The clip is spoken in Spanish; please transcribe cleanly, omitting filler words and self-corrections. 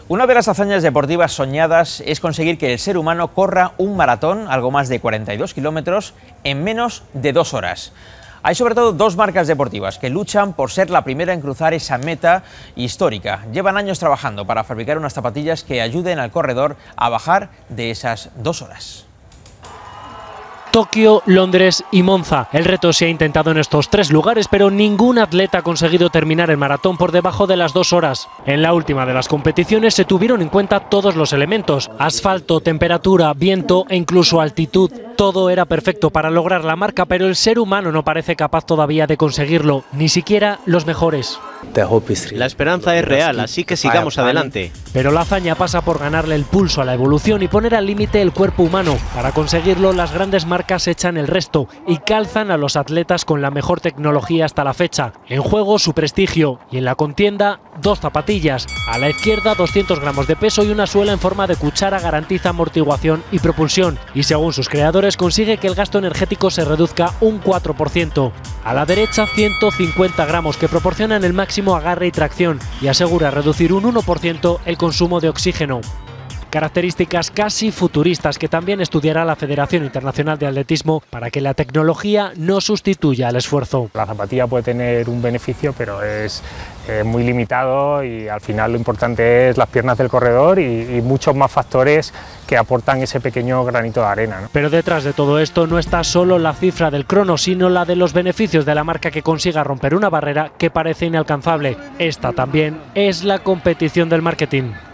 Una de las hazañas deportivas soñadas es conseguir que el ser humano corra un maratón, algo más de 42 kilómetros, en menos de 2 horas. Hay sobre todo 2 marcas deportivas que luchan por ser la primera en cruzar esa meta histórica. Llevan años trabajando para fabricar unas zapatillas que ayuden al corredor a bajar de esas 2 horas. Tokio, Londres y Monza. El reto se ha intentado en estos 3 lugares, pero ningún atleta ha conseguido terminar el maratón por debajo de las 2 horas. En la última de las competiciones se tuvieron en cuenta todos los elementos: asfalto, temperatura, viento e incluso altitud. Todo era perfecto para lograr la marca, pero el ser humano no parece capaz todavía de conseguirlo, ni siquiera los mejores. La esperanza es real, así que sigamos adelante. Pero la hazaña pasa por ganarle el pulso a la evolución y poner al límite el cuerpo humano. Para conseguirlo, las grandes marcas echan el resto y calzan a los atletas con la mejor tecnología hasta la fecha. En juego su prestigio y en la contienda 2 zapatillas. A la izquierda 200 gramos de peso y una suela en forma de cuchara garantiza amortiguación y propulsión. Y según sus creadores consigue que el gasto energético se reduzca un 4%. A la derecha 150 gramos que proporcionan el máximo agarre y tracción y asegura reducir un 1% el consumo de oxígeno. Características casi futuristas que también estudiará la Federación Internacional de Atletismo para que la tecnología no sustituya al esfuerzo. La zapatilla puede tener un beneficio, pero es muy limitado y al final lo importante es las piernas del corredor y muchos más factores que aportan ese pequeño granito de arena, ¿no? Pero detrás de todo esto no está solo la cifra del crono, sino la de los beneficios de la marca que consiga romper una barrera que parece inalcanzable. Esta también es la competición del marketing.